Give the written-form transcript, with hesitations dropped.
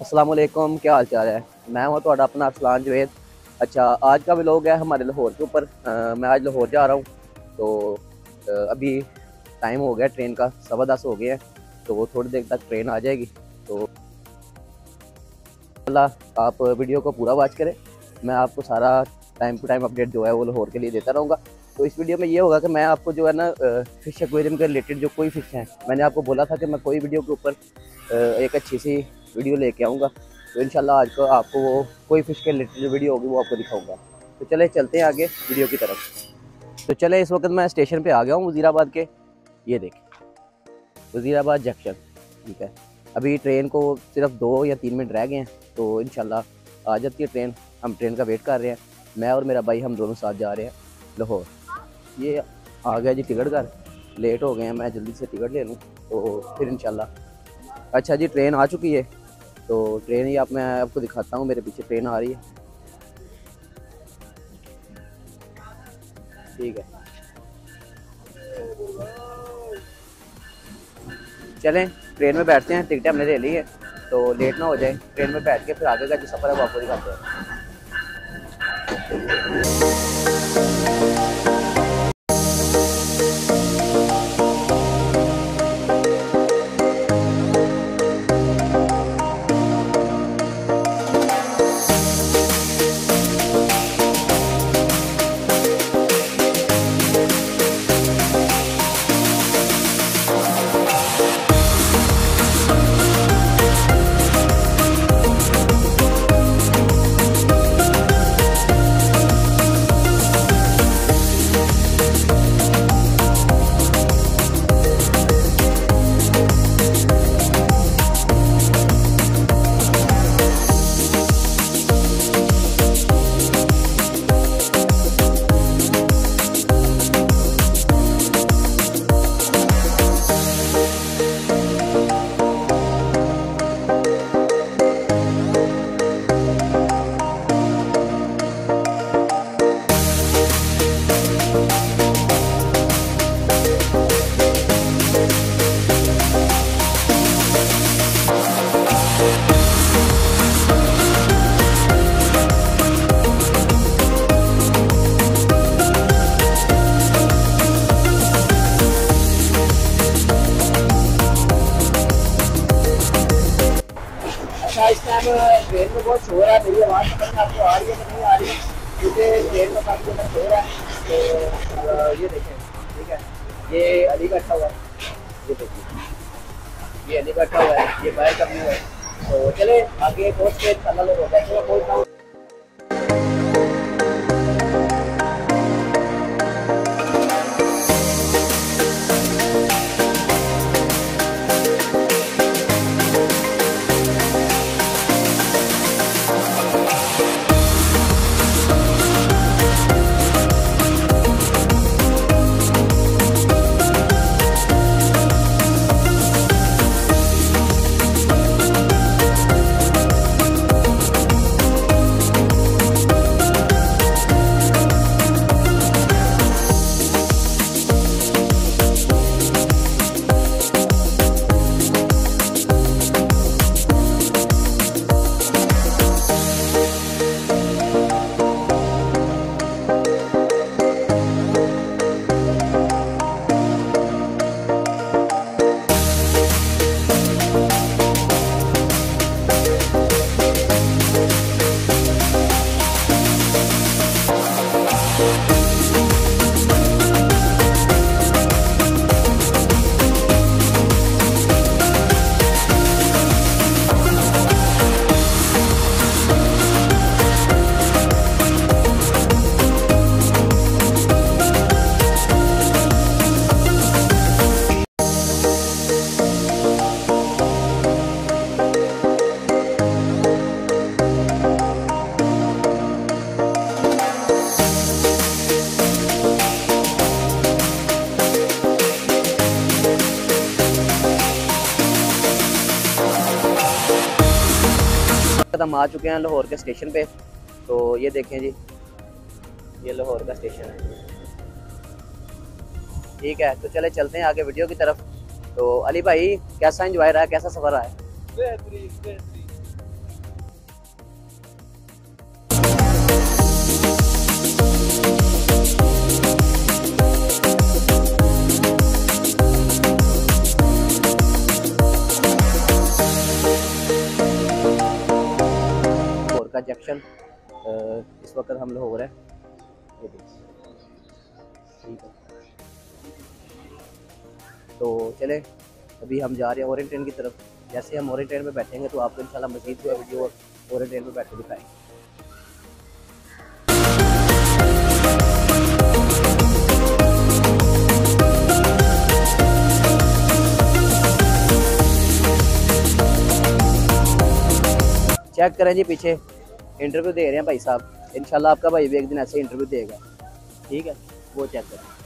अस्सलाम वालेकुम, क्या हाल चाल है। मैं हूँ तो अपना अरसलान जवेद। अच्छा, आज का व्लॉग है हमारे लाहौर के ऊपर। मैं आज लाहौर जा रहा हूँ। तो अभी टाइम हो गया ट्रेन का, 10:15 हो गए हैं। तो थोड़ी देर तक ट्रेन आ जाएगी। तो अल्लाह आप वीडियो को पूरा वॉच करें। मैं आपको सारा टाइम टू टाइम अपडेट जो है वो लाहौर के लिए देता रहूँगा। तो इस वीडियो में ये होगा कि मैं आपको जो है ना फ़िश एक्वेरियम के रिलेटेड जो कोई फ़िश हैं, मैंने आपको बोला था कि मैं कोई वीडियो के ऊपर एक अच्छी सी वीडियो लेके आऊँगा। तो इंशाल्लाह आज को आपको वो कोई फ़िश के रिलेटेड जो वीडियो होगी वो आपको दिखाऊँगा। तो चले चलते हैं आगे वीडियो की तरफ। तो चले, इस वक्त मैं स्टेशन पर आ गया हूँ वज़ीराबाद के। ये देखें वज़ीराबाद जंक्शन। ठीक है, अभी ट्रेन को सिर्फ 2 या 3 मिनट रह गए हैं। तो इंशाल्लाह आ जाती है ट्रेन। हम ट्रेन का वेट कर रहे हैं। मैं और मेरा भाई हम दोनों साथ जा रहे हैं लाहौर। ये आ गया जी टिकट घर। लेट हो गए हैं, मैं जल्दी से टिकट ले लूँ तो फिर इंशाल्लाह। अच्छा जी, ट्रेन आ चुकी है। तो ट्रेन ही मैं आपको दिखाता हूँ। मेरे पीछे ट्रेन आ रही है। ठीक है, चलें ट्रेन में बैठते हैं। टिकट हमने ले ली है तो लेट ना हो जाए। ट्रेन में बैठ के फिर आगे का जो सफ़र है वो आपको दिखाते हैं। इस टाइम ट्रेन में बहुत शोर है। मेरी आवाज़ समझ में आपको आ रही है कि नहीं आ रही है? क्योंकि ट्रेन में काफ़ी ज़्यादा शोर है। तो ये देखें, ठीक है, ये अली बैठा हुआ है। ये देखिए, ये अली बैठा हुआ है, ये बाहर का व्यू है। तो चले आगे पहुँच के इंशाल्लाह लोग हो जाएंगे। मैं पहुँच रहा हूँ। हम आ चुके हैं लाहौर के स्टेशन पे। तो ये देखें जी, ये लाहौर का स्टेशन है। ठीक है, तो चले चलते हैं आगे वीडियो की तरफ। तो अली भाई, कैसा एंजॉय रहा है, कैसा सफ़र रहा है? का जंक्शन। इस वक्त हम लाहौर है, ये देखिए, ठीक है। तो चले अभी हम जा रहे हैं ओरेंट ट्रेन की तरफ। जैसे हम ओरेंट ट्रेन में बैठेंगे तो आपको इंशाल्लाह मज़ीद जो है वीडियो ओरेंट ट्रेन में बैठ के दिखाएंगे। चेक करें जी, पीछे इंटरव्यू दे रहे हैं भाई साहब। इंशाल्लाह आपका भाई भी एक दिन ऐसे इंटरव्यू देगा, ठीक है, वो चेक करें।